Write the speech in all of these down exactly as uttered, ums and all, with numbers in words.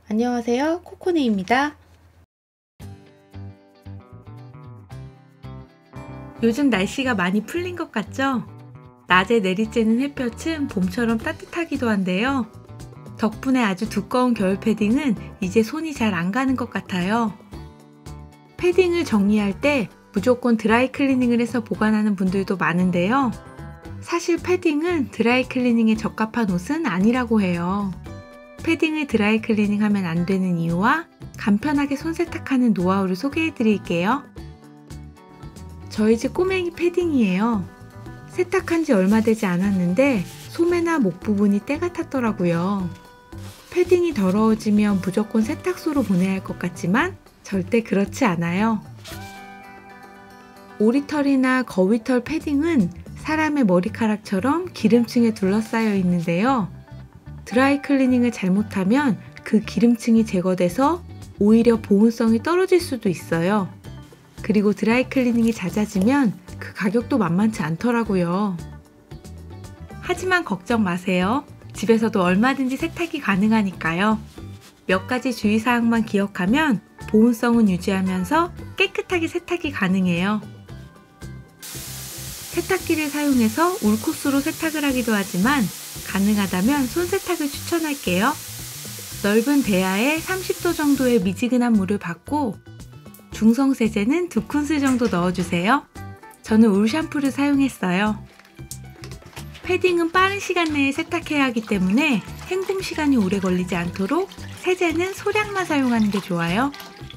안녕하세요, 코코네입니다. 요즘 날씨가 많이 풀린 것 같죠? 낮에 내리쬐는 햇볕은 봄처럼 따뜻하기도 한데요. 덕분에 아주 두꺼운 겨울 패딩은 이제 손이 잘 안 가는 것 같아요. 패딩을 정리할 때 무조건 드라이 클리닝을 해서 보관하는 분들도 많은데요. 사실 패딩은 드라이 클리닝에 적합한 옷은 아니라고 해요. 패딩을 드라이 클리닝 하면 안 되는 이유와 간편하게 손 세탁하는 노하우를 소개해 드릴게요. 저희 집 꼬맹이 패딩이에요. 세탁한 지 얼마 되지 않았는데 소매나 목 부분이 때가 탔더라고요. 패딩이 더러워지면 무조건 세탁소로 보내야 할 것 같지만 절대 그렇지 않아요. 오리털이나 거위털 패딩은 사람의 머리카락처럼 기름층에 둘러싸여 있는데요. 드라이 클리닝을 잘못하면 그 기름층이 제거돼서 오히려 보온성이 떨어질 수도 있어요. 그리고 드라이 클리닝이 잦아지면 그 가격도 만만치 않더라고요. 하지만 걱정 마세요. 집에서도 얼마든지 세탁이 가능하니까요. 몇 가지 주의사항만 기억하면 보온성은 유지하면서 깨끗하게 세탁이 가능해요. 세탁기를 사용해서 울코스로 세탁을 하기도 하지만 가능하다면 손세탁을 추천할게요. 넓은 대야에 삼십 도 정도의 미지근한 물을 받고 중성세제는 두 큰술 정도 넣어주세요. 저는 울 샴푸를 사용했어요. 패딩은 빠른 시간 내에 세탁해야 하기 때문에 헹굼 시간이 오래 걸리지 않도록 세제는 소량만 사용하는 게 좋아요.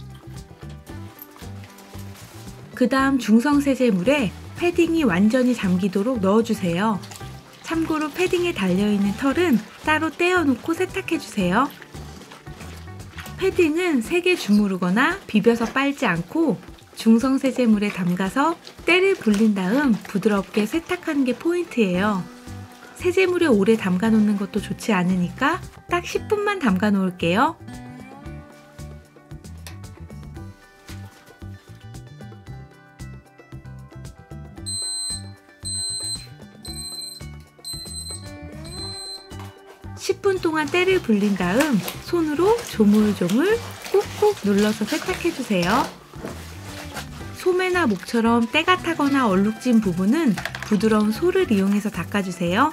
그 다음 중성세제물에 패딩이 완전히 잠기도록 넣어주세요. 참고로 패딩에 달려있는 털은 따로 떼어놓고 세탁해주세요. 패딩은 세게 주무르거나 비벼서 빨지 않고 중성세제물에 담가서 때를 불린 다음 부드럽게 세탁하는 게 포인트예요. 세제물에 오래 담가 놓는 것도 좋지 않으니까 딱 십 분만 담가 놓을게요. 십 분 동안 때를 불린 다음 손으로 조물조물 꾹꾹 눌러서 세탁해주세요. 소매나 목처럼 때가 타거나 얼룩진 부분은 부드러운 솔을 이용해서 닦아주세요.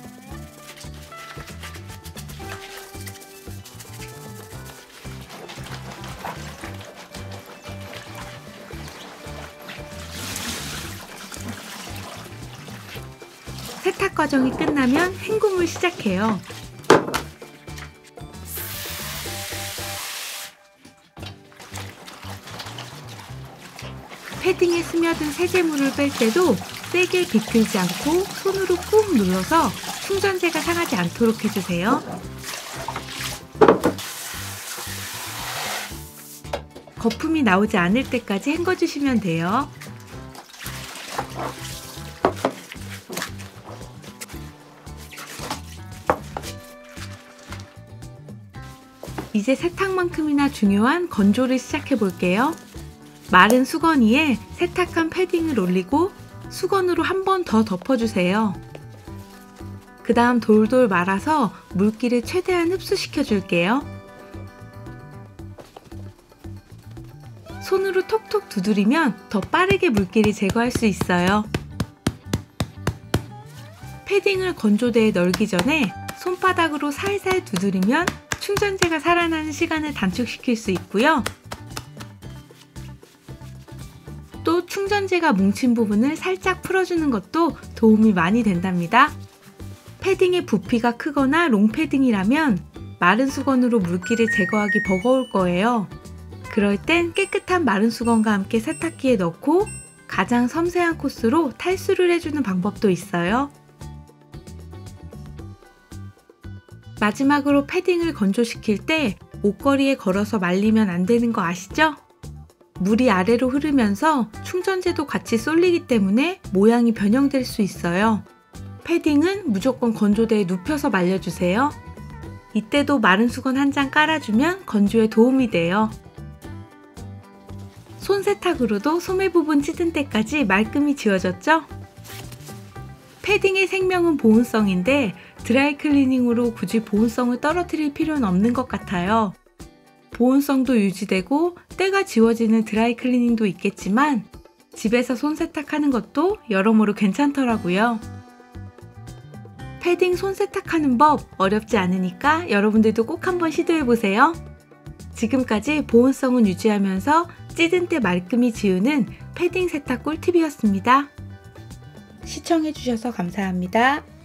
세탁 과정이 끝나면 헹굼을 시작해요. 패딩에 스며든 세제물을 뺄 때도 세게 비틀지 않고 손으로 꾹 눌러서 충전재가 상하지 않도록 해주세요. 거품이 나오지 않을 때까지 헹궈주시면 돼요. 이제 세탁만큼이나 중요한 건조를 시작해 볼게요. 마른 수건 위에 세탁한 패딩을 올리고 수건으로 한 번 더 덮어주세요. 그 다음 돌돌 말아서 물기를 최대한 흡수시켜 줄게요. 손으로 톡톡 두드리면 더 빠르게 물기를 제거할 수 있어요. 패딩을 건조대에 널기 전에 손바닥으로 살살 두드리면 충전재가 살아나는 시간을 단축시킬 수 있고요. 또 충전재가 뭉친 부분을 살짝 풀어주는 것도 도움이 많이 된답니다. 패딩의 부피가 크거나 롱패딩이라면 마른 수건으로 물기를 제거하기 버거울 거예요. 그럴 땐 깨끗한 마른 수건과 함께 세탁기에 넣고 가장 섬세한 코스로 탈수를 해주는 방법도 있어요. 마지막으로 패딩을 건조시킬 때 옷걸이에 걸어서 말리면 안 되는 거 아시죠? 물이 아래로 흐르면서 충전재도 같이 쏠리기 때문에 모양이 변형될 수 있어요. 패딩은 무조건 건조대에 눕혀서 말려주세요. 이때도 마른 수건 한 장 깔아주면 건조에 도움이 돼요. 손세탁으로도 소매 부분 찌든 때까지 말끔히 지워졌죠? 패딩의 생명은 보온성인데 드라이 클리닝으로 굳이 보온성을 떨어뜨릴 필요는 없는 것 같아요. 보온성도 유지되고 때가 지워지는 드라이 클리닝도 있겠지만 집에서 손 세탁하는 것도 여러모로 괜찮더라고요. 패딩 손 세탁하는 법 어렵지 않으니까 여러분들도 꼭 한번 시도해보세요. 지금까지 보온성은 유지하면서 찌든 때 말끔히 지우는 패딩 세탁 꿀팁이었습니다. 시청해주셔서 감사합니다.